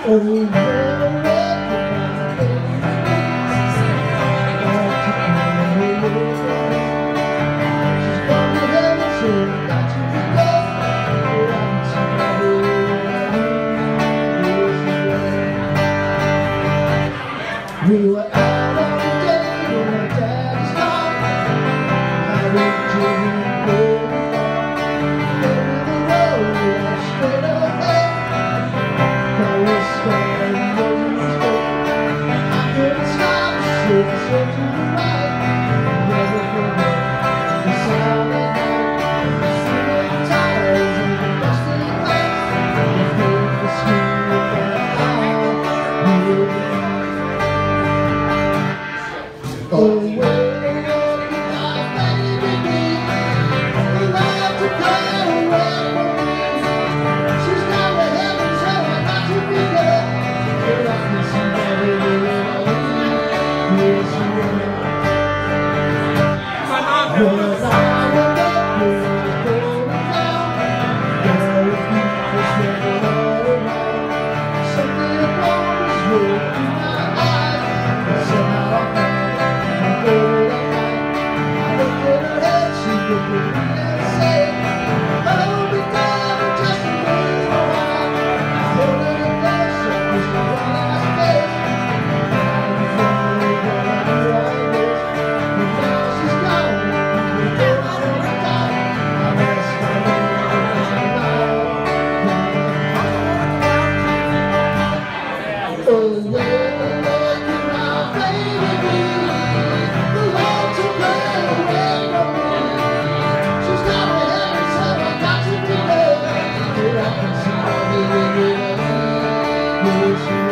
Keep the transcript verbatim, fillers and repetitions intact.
We were out on the day when my daddy's gone. I went to him over the road, went straight ahead. I was scared and wasn't scared. I couldn't stop, so I said to the right. Never forget the sound at night. The steering tires and the rusty lights. The painful scream that I knew. Oh, where are you, my baby? The love to go away from me. She's gone to heaven, so I got to be there. Till I can see my baby alone. Yes, you will. When I woke up, it was going down. There was people sweating all around. Something wrong was looking in my eyes. And somehow I felt I can see my baby,